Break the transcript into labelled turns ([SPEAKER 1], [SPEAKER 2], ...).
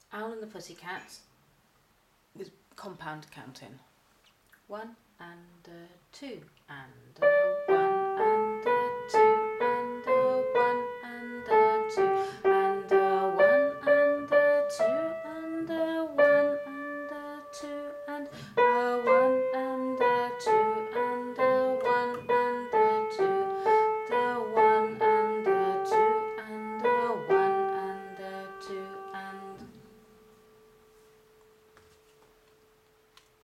[SPEAKER 1] Owl and the Pussycat with compound counting. 1 and 2 and